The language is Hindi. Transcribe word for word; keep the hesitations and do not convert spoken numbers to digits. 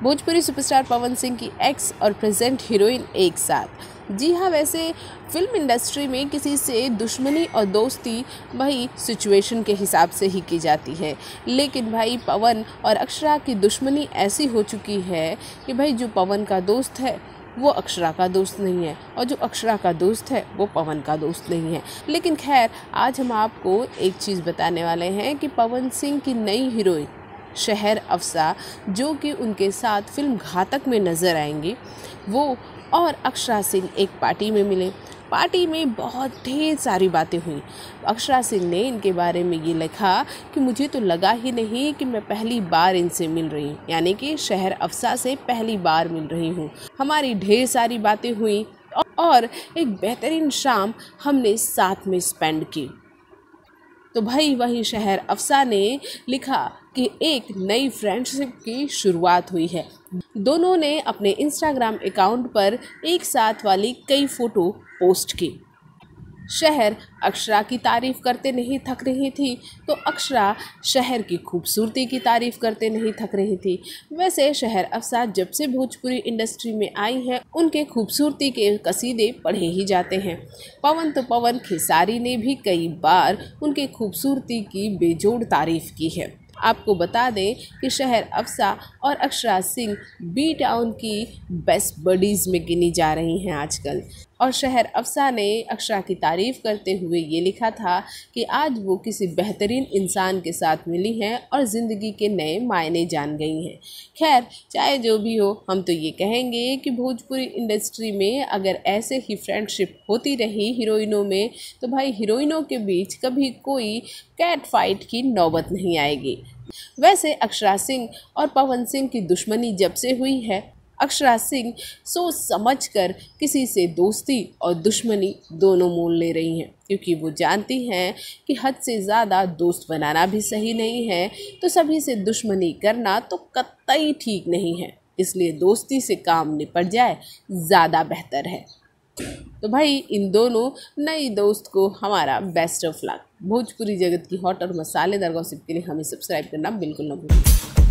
भोजपुरी सुपरस्टार पवन सिंह की एक्स और प्रेजेंट हीरोइन एक साथ। जी हाँ, वैसे फिल्म इंडस्ट्री में किसी से दुश्मनी और दोस्ती भाई सिचुएशन के हिसाब से ही की जाती है, लेकिन भाई पवन और अक्षरा की दुश्मनी ऐसी हो चुकी है कि भाई जो पवन का दोस्त है वो अक्षरा का दोस्त नहीं है और जो अक्षरा का दोस्त है वो पवन का दोस्त नहीं है। लेकिन खैर, आज हम आपको एक चीज़ बताने वाले हैं कि पवन सिंह की नई हीरोइन शहर अफसा, जो कि उनके साथ फिल्म घातक में नज़र आएंगी, वो और अक्षरा सिंह एक पार्टी में मिले। पार्टी में बहुत ढेर सारी बातें हुई। अक्षरा सिंह ने इनके बारे में ये लिखा कि मुझे तो लगा ही नहीं कि मैं पहली बार इनसे मिल रही हूँ, यानी कि शहर अफसा से पहली बार मिल रही हूँ। हमारी ढेर सारी बातें हुई और एक बेहतरीन शाम हमने साथ में स्पेंड की। तो भाई वही शहर अफसा ने लिखा कि एक नई फ्रेंडशिप की शुरुआत हुई है। दोनों ने अपने इंस्टाग्राम अकाउंट पर एक साथ वाली कई फ़ोटो पोस्ट की। शहर अक्षरा की तारीफ़ करते नहीं थक रही थी, तो अक्षरा शहर की खूबसूरती की तारीफ़ करते नहीं थक रही थी। वैसे शहर अफसा जब से भोजपुरी इंडस्ट्री में आई है, उनके खूबसूरती के कसीदे पढ़े ही जाते हैं। पवन तो पवन खेसारी ने भी कई बार उनके खूबसूरती की बेजोड़ तारीफ़ की है। आपको बता दें कि शहर अफसा और अक्षरा सिंह बी टाउन की बेस्ट बडीज़ में गिनी जा रही हैं आजकल। और शहर अफसा ने अक्षरा की तारीफ़ करते हुए ये लिखा था कि आज वो किसी बेहतरीन इंसान के साथ मिली हैं और ज़िंदगी के नए मायने जान गई हैं। खैर, चाहे जो भी हो, हम तो ये कहेंगे कि भोजपुरी इंडस्ट्री में अगर ऐसे ही फ्रेंडशिप होती रही हीरोइनों में, तो भाई हीरोइनों के बीच कभी कोई कैट फाइट की नौबत नहीं आएगी। वैसे अक्षरा सिंह और पवन सिंह की दुश्मनी जब से हुई है, अक्षरा सिंह सोच समझकर किसी से दोस्ती और दुश्मनी दोनों मोल ले रही हैं, क्योंकि वो जानती हैं कि हद से ज़्यादा दोस्त बनाना भी सही नहीं है, तो सभी से दुश्मनी करना तो कतई ठीक नहीं है। इसलिए दोस्ती से काम निपट जाए ज़्यादा बेहतर है। तो भाई इन दोनों नई दोस्त को हमारा बेस्ट ऑफ लक। भोजपुरी जगत की हॉट और मसालेदार गॉसिप के लिए हमें सब्सक्राइब करना बिल्कुल ना भूलें।